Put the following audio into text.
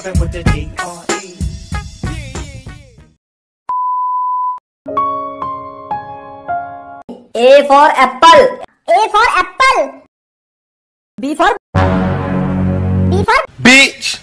poppin' with the D.R.E. A for apple. A for apple. B for B for Bitch.